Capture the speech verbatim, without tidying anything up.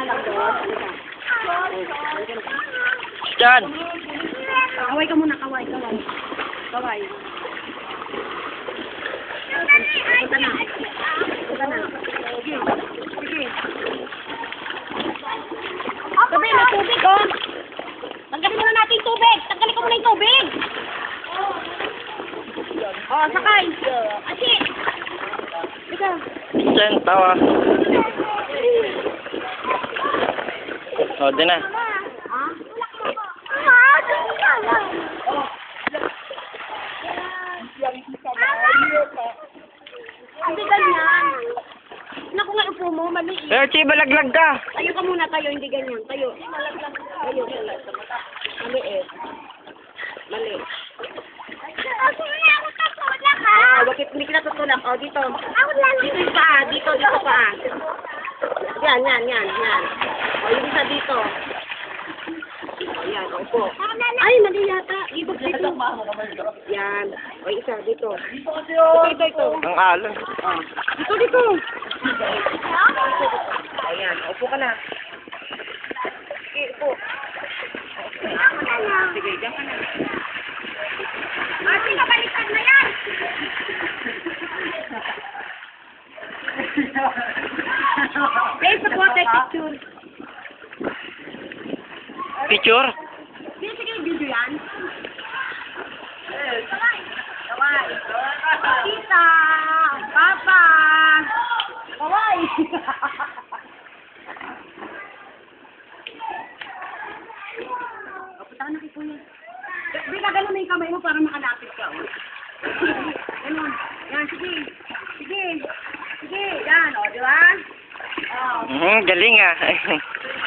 lang doon. Diyan. Kaway ka muna, kaway, kaway. Kaway. Punta na. Punta na. Sige. Sige. Sabi, may tubig, oh. Tanggalin muna natin yung tubig. Tanggalin ko muna yung tubig. Oh, sakay. Asi. Ika. Diyan, tawa. O, din na. Hindi ganyan. Naku nga, upo mo, mali. Pero, Chi, balaglag ka. Tayo ka muna, tayo, hindi ganyan. Tayo. Tayo. Mali eh. Mali. Ah, bakit hindi kita tutulak? Oh, dito. Dito yung paa, dito, dito paa. Yan, yan, yan, yan. Oh, yung isa dito. Oh, yan, upo. Ay, mali yata. Dito, dito. Yan. Oh, isa, dito. Ito, ito, ito. Ang alon. Oh. Dito, dito. Ayan, upo ka na. Sige, upo. Sige, diyan ka na. Ate, kabalikan na yan! Please, support the picture. Picture? Sige, sige, video yan. Kaway. Kaway. Tita. Papa. Kaway. Punta na kay Kuya. Hindi ka ganun na yung kamay mo para makalapit ka. Oh. Ganun. Yan, sige. Sige. Sige. Yan, o, di ba? Oh. Mhm, galing ah.